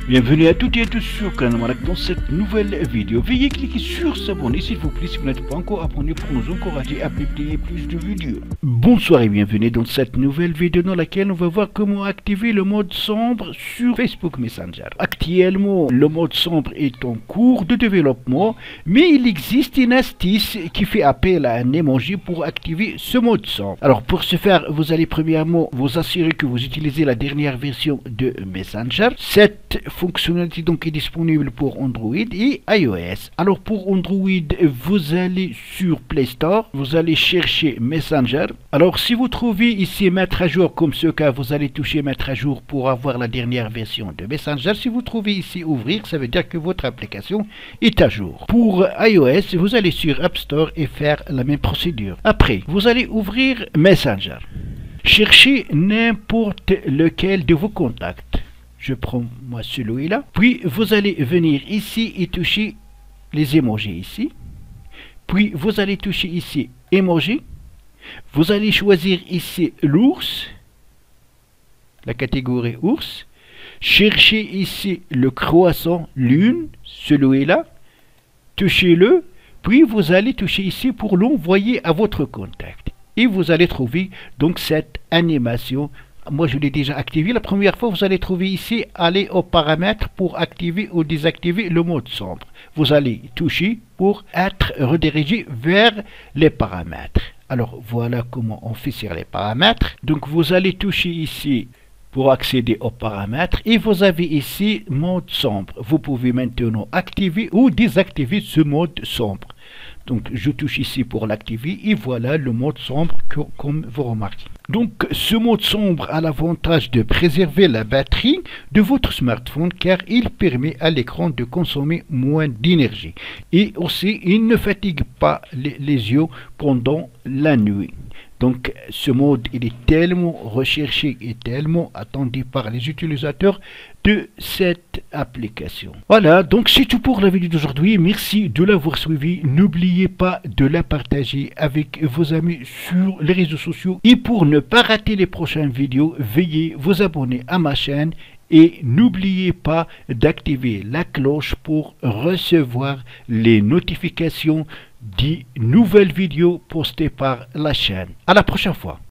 Bienvenue à toutes et à tous sur Canamarak dans cette nouvelle vidéo. Veuillez cliquer sur s'abonner s'il vous plaît si vous n'êtes pas encore abonné pour nous encourager à publier plus de vidéos. Bonsoir et bienvenue dans cette nouvelle vidéo dans laquelle on va voir comment activer le mode sombre sur Facebook Messenger. Actuellement, le mode sombre est en cours de développement, mais il existe une astuce qui fait appel à un emoji pour activer ce mode sombre. Alors pour ce faire, vous allez premièrement vous assurer que vous utilisez la dernière version de Messenger. Cette fonctionnalité donc est disponible pour Android et iOS. Alors pour Android, vous allez sur Play Store, vous allez chercher Messenger. Alors si vous trouvez ici mettre à jour comme ce cas, vous allez toucher mettre à jour pour avoir la dernière version de Messenger. Si vous trouvez ici ouvrir, ça veut dire que votre application est à jour. Pour iOS, vous allez sur App Store et faire la même procédure. Après, vous allez ouvrir Messenger. Cherchez n'importe lequel de vos contacts. Je prends moi celui-là. Puis vous allez venir ici et toucher les emojis ici. Puis vous allez toucher ici emoji. Vous allez choisir ici l'ours, la catégorie ours. Cherchez ici le croissant lune, celui-là. Touchez-le. Puis vous allez toucher ici pour l'envoyer à votre contact. Et vous allez trouver donc cette animation. Moi, je l'ai déjà activé. La première fois, vous allez trouver ici, aller aux paramètres pour activer ou désactiver le mode sombre. Vous allez toucher pour être redirigé vers les paramètres. Alors, voilà comment on fait sur les paramètres. Donc, vous allez toucher ici pour accéder aux paramètres. Et vous avez ici mode sombre. Vous pouvez maintenant activer ou désactiver ce mode sombre. Donc je touche ici pour l'activer et voilà le mode sombre comme vous remarquez. Donc ce mode sombre a l'avantage de préserver la batterie de votre smartphone car il permet à l'écran de consommer moins d'énergie. Et aussi il ne fatigue pas les yeux pendant la nuit. Donc ce mode il est tellement recherché et tellement attendu par les utilisateurs de cette application. Voilà, donc c'est tout pour la vidéo d'aujourd'hui. Merci de l'avoir suivi. N'oubliez pas de la partager avec vos amis sur les réseaux sociaux. Et pour ne pas rater les prochaines vidéos, veuillez vous abonner à ma chaîne. Et n'oubliez pas d'activer la cloche pour recevoir les notifications des nouvelles vidéos postées par la chaîne. À la prochaine fois.